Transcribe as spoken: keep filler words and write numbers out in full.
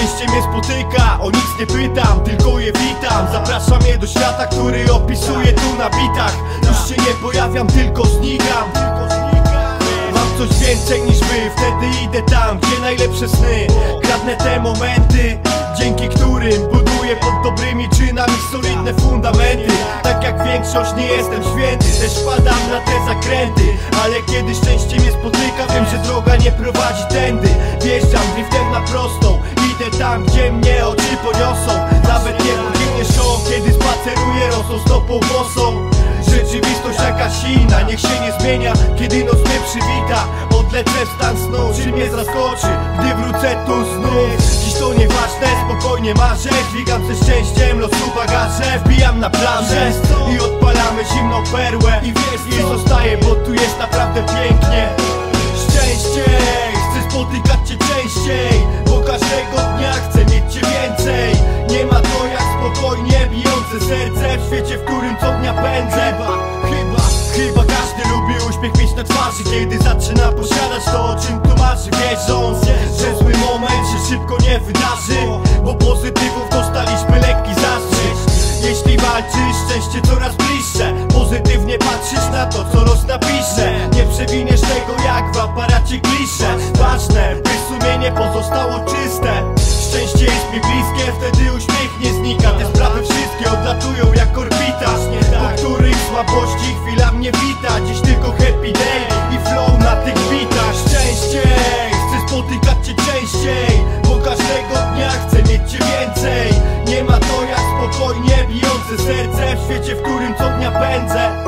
Szczęście mnie spotyka, o nic nie pytam, tylko je witam. Zapraszam je do świata, który opisuję tu na bitach. Już się nie pojawiam, tylko znikam. Mam coś więcej niż wy, wtedy idę tam, gdzie najlepsze sny. Kradnę te momenty, dzięki którym buduję pod dobrymi czynami solidne fundamenty. Tak jak większość nie jestem święty, też wpadam na te zakręty. Ale kiedy szczęście mnie spotyka, wiem, że droga nie prowadzi tędy. Wjeżdżam driftem na prostą, idę tam, gdzie mnie oczy poniosą. Nawet nie podjęnie show, kiedy spaceruję rosą stopą bosą. Rzeczywistość jakaś inna, niech się nie zmienia, kiedy noc mnie przywita. Odlecę w stan snu, czy mnie zaskoczy, gdy wrócę tu znów. Dziś to nieważne, spokojnie marzę, dźwigam ze szczęściem losu bagaże. Wbijam na planszę i odpalamy zimną perłę. I wiesz, i zostaję, bo tu jest naprawdę pięknie. Szczęście, chcę spotykać cię częściej, bo każdego dnia chcę mieć cię więcej. Nie ma to jak spokojnie bijące serce w świecie, w którym co dnia pędzę. Chyba, chyba, chyba każdy lubi uśmiech mieć na twarzy, kiedy zaczyna posiadać to, o czym tu marzy. Wierząc, że zły moment się szybko nie wydarzy, bo pozytywów dostaliśmy lekki zastrzyk. Jeśli walczysz, szczęście coraz bliższe, pozytywnie patrzysz na to, co los napisze. Nie przewiniesz tego jak w aparacie klisze. Ważne, by sumienie pozostało czyste. Szczęście jest mi bliskie, wtedy uśmiech nie znika. Te sprawy wszystkie odlatują jak orbita, po których słabości chwila mnie wita. Dziś tylko happy day i flow na tych bitach. Szczęście, chcę spotykać cię częściej, bo każdego dnia chcę mieć cię więcej. Nie ma to jak spokojnie bijące serce w świecie, w którym co dnia pędzę.